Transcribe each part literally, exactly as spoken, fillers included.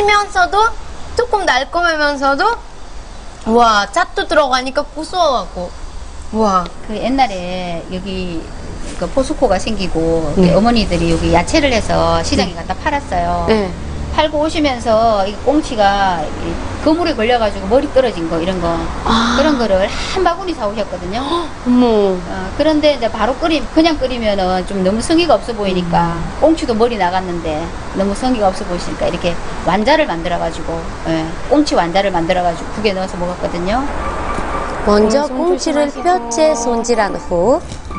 시면서도 조금 달콤하면서도 와, 잣도 들어가니까 고소하고 와. 그 옛날에 여기 그 포스코가 생기고 네. 어머니들이 여기 야채를 해서 시장에 갖다 팔았어요. 네. 팔고 오시면서 이 꽁치가 이 그물에 걸려가지고 머리 떨어진 거 이런 거 아. 그런 거를 한 바구니 사오셨거든요. 어머. 어, 그런데 이제 바로 끓이 그냥 끓이면은 좀 너무 성의가 없어 보이니까 음. 꽁치도 머리 나갔는데 너무 성의가 없어 보이시니까 이렇게 완자를 만들어가지고 예, 꽁치 완자를 만들어가지고 국에 넣어서 먹었거든요. 먼저 어, 손 꽁치를 조심하시고. 뼈째 손질한 후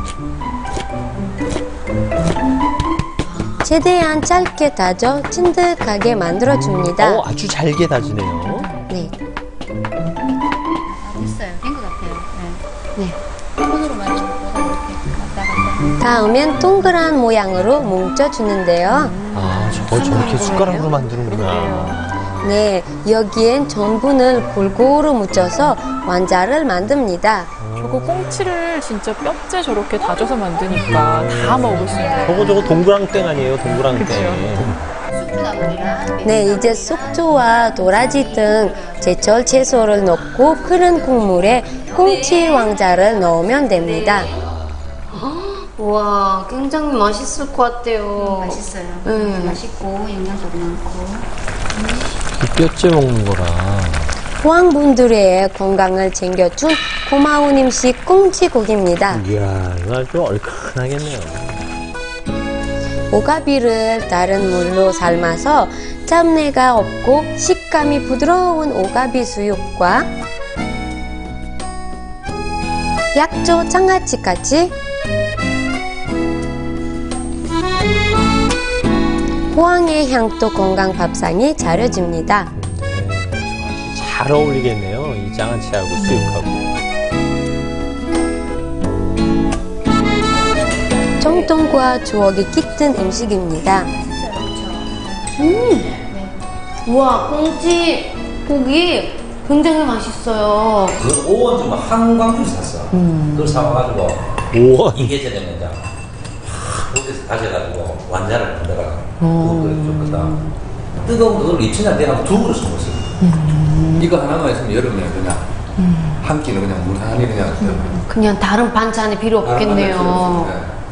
최대한 짧게 다져 찐득하게 만들어줍니다. 어, 아주 잘게 다지네요. 네. 아, 됐어요. 된 것 같아요. 예. 네. 손으로 만지는 것보다 이렇게 왔다 갔다. 다음엔 동그란 모양으로 뭉쳐주는데요. 아, 저걸 저렇게 숟가락으로 만드는구나. 네, 여기엔 전분을 골고루 묻혀서 완자를 만듭니다. 저거 꽁치를 진짜 뼈째 저렇게 다져서 만드니까 다 먹을 수 있는. 저거 저거 동그랑땡 아니에요, 동그랑땡. 숙주나물이랑 네, 이제 숙주와 도라지 등 제철 채소를 넣고 끓은 국물에 꽁치 왕자를 넣으면 됩니다. 와, 굉장히 맛있을 것 같아요. 맛있어요. 음. 맛있고 영양소도 많고. 이 뼈째 먹는 거라. 포항분들의 건강을 챙겨준 고마운 음식 꽁치고기입니다. 이야, 이거 아주 얼큰하겠네요. 오가비를 다른 물로 삶아서 짭내가 없고 식감이 부드러운 오가비 수육과 약초 장아찌까지 포항의 향토 건강 밥상이 차려집니다. 잘 어울리겠네요, 이 장아찌하고 수육하고. 정통과 추억이 깃든 음식입니다. 음, 우와, 꽁치 고기 굉장히 맛있어요. 그 오원 좀 한광주에서 샀어. 그걸 사와가지고 오원? 이 계절에 이제 거기서 다져가지고 완자를 만들어. 그걸 줬거든. 뜨거운 그걸 이천년 내가 두 그릇 먹었어요. 음. 이거 하나만 있으면 여름에 그냥 음. 한 끼는 그냥 무난히 그냥 음. 그냥 다른 반찬이 필요 없겠네요.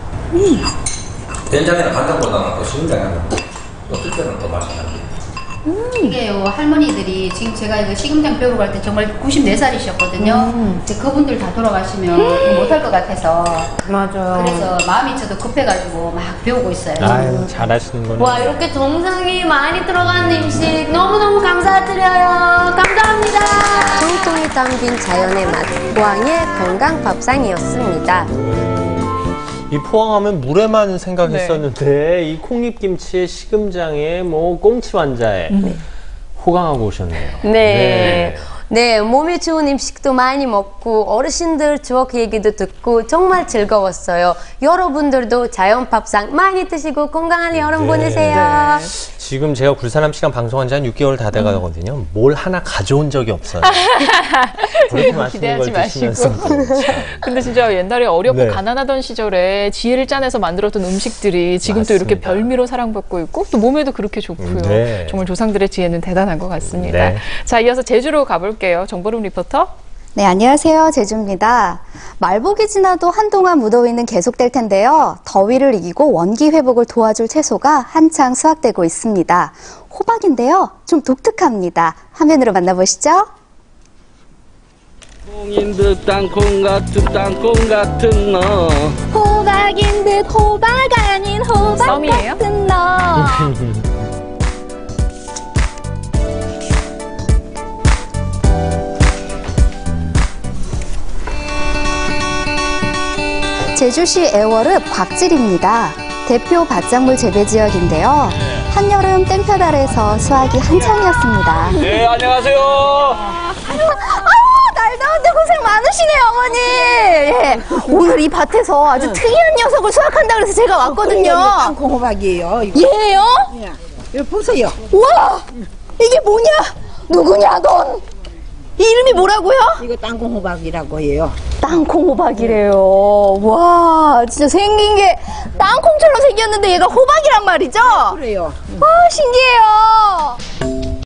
된장이나 간장보다는 또 시금장이 또 특별한 또 맛이 나지. 음. 이게요, 할머니들이 지금 제가 이거 시금장 배우러 갈 때 정말 구십네 살이셨거든요. 음. 이제 그분들 다 돌아가시면 이거 못할 것 같아서. 맞아요. 그래서 마음이 저도 급해가지고 막 배우고 있어요. 아유, 잘하시는 거네. 와, 이렇게 정성이 많이 들어간 음식 너무너무 감사드려요. 감사합니다. 정통이 담긴 자연의 맛, 포항의 건강 밥상이었습니다. 이 포항하면 물에만 생각했었는데 이 콩잎김치에 시금장에 뭐 꽁치 완자에 호강하고 오셨네요. 네. 네, 몸에 좋은 음식도 많이 먹고 어르신들 추억 얘기도 듣고 정말 즐거웠어요. 여러분들도 자연 밥상 많이 드시고 건강한 여름 네. 보내세요. 지금 제가 굴사람 시간 방송한 지 한 육 개월 다 돼가거든요. 음. 뭘 하나 가져온 적이 없어요. 그렇게 맛있는 걸 기대하지 드시면서도 참. 근데 진짜 옛날에 어렵고 네. 가난하던 시절에 지혜를 짜내서 만들었던 음식들이 지금 또 이렇게 맞습니다. 별미로 사랑받고 있고 또 몸에도 그렇게 좋고요. 네. 정말 조상들의 지혜는 대단한 것 같습니다. 네. 자, 이어서 제주로 가볼게요. 정보름 리포터. 네, 안녕하세요. 제주입니다. 말복이 지나도 한동안 무더위는 계속될 텐데요. 더위를 이기고 원기 회복을 도와줄 채소가 한창 수확되고 있습니다. 호박인데요. 좀 독특합니다. 화면으로 만나보시죠. 콩인 듯 땅콩 같은 땅콩 같은 너 호박인 듯 호박 아닌 호박 썸이에요? 같은 너. 제주시 애월읍 곽질입니다. 대표 밭작물 재배 지역인데요. 한여름 땡볕 아래서 수확이 한창이었습니다. 네, 안녕하세요. 날 더운데 고생 많으시네요, 어머니. 예. 오늘 이 밭에서 아주 특이한 녀석을 수확한다 그래서 제가 왔거든요. 땅콩호박이에요. 이거. 얘예요? 예. 이거 보세요. 우와! 이게 뭐냐? 누구냐, 넌? 이 이름이 뭐라고요? 이거 땅콩호박이라고 해요. 땅콩호박이래요. 와, 진짜 생긴 게 땅콩처럼 생겼는데 얘가 호박이란 말이죠? 그래요. 와, 신기해요.